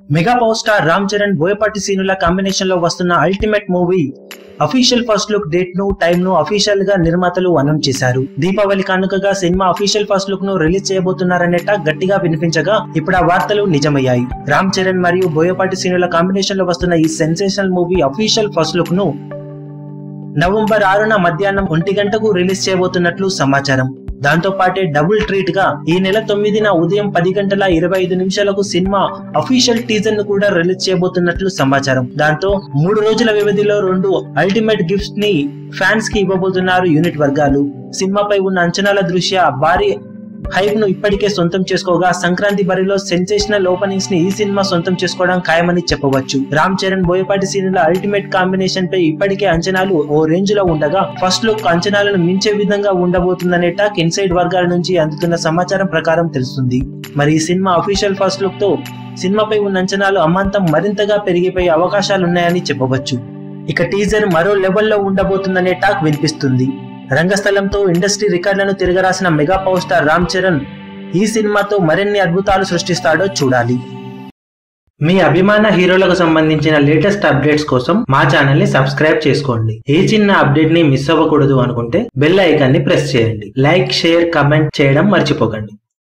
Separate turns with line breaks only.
Mega power star Ram Charan Boyapati సీనుల combination లో వస్తున్న ultimate movie official first look date ను టైం ను అఫీషియల్ గా నిర్మాతలు అనౌన్స్ చేశారు. దీపావళి కానుకగా సినిమా అఫీషియల్ ఫస్ట్ లుక్ ను రిలీజ్ చేయబోతున్నారనే టాక్ గట్టిగా వినిపించగా ఇప్పుడు ఆ వార్తలు నిజమయ్యాయి. రామ్ చరణ్ మరియు బోయపాటి సీనుల కాంబినేషన్ లో వస్తున్న ఈ sensational movie official first look ను నవంబర్ 6న మధ్యాహ్నం 1 గంటకు రిలీజ్ చేయబోతున్నట్లు సమాచారం. దాంతో పాటే డబుల్ ట్రీట్ గా ఈ నెల 9న ఉదయం 10:25 సినిమా అఫీషియల్ టీజర్ ను కూడా రిలీజ్ చేయబోతున్నట్లు సమాచారం. దాంతో 3 రోజుల వ్యవధిలో 2 అల్టిమేట్ గిఫ్ట్స్ ని ఫ్యాన్స్ కి ఇవ్వబోతున్నారు యూనిట్ వర్గాలు. సినిమాపై ఉన్న అంచనాల దృష్ట్యా భారీ హైప్ ను ఇప్పటికే సొంతం చేసుకోగా సంక్రాంతి బరిలో సెన్సేషనల్ ఓపెనింగ్స్ ని ఈ సినిమా సొంతం చేసుకోవడం ఖాయమని చెప్పవచ్చు. రామ్ చరణ్ బోయపాటి సీనుల అల్టిమేట్ కాంబినేషన్ పై ఇప్పటికే అంచనాలు ఓ రేంజ్ లో ఉండగా ఫస్ట్ లుక్ అంచనాలను మించే విధంగా ఉండబోతుందనే టాక్ ఇన్సైడ్ వర్గాల నుంచి అందుతున్న సమాచారం ప్రకారం తెలుస్తుంది. మరి ఈ సినిమా అఫీషియల్ ఫస్ట్ లుక్ తో సినిమాపై ఉన్న అంచనాలు అమాంతం మరింతగా పెరిగిపోయే అవకాశాలున్నాయని చెప్పవచ్చు. ఇక టీజర్ మరో లెవెల్లో ఉండబోతుందనే టాక్ వినిపిస్తుంది. రంగస్థలంతో ఇండస్ట్రీ రికార్డులను తిరగరాసిన mega power star Ram Charan ఈ సినిమాతో మరిన్ని అద్భుతాలు సృష్టిస్తాడో చూడాలి. మీ అభిమాన హీరోలకు సంబంధించిన లేటెస్ట్ అప్డేట్స్ కోసం మా ఛానల్ ని సబ్స్క్రైబ్ చేసుకోండి. ఏ చిన్న అప్డేట్ ని మిస్ అవ్వకూడదు అనుకుంటే బెల్ ఐకాన్ ని ప్రెస్ చేయండి. లైక్, షేర్, కమెంట్ చేయడం మర్చిపోకండి.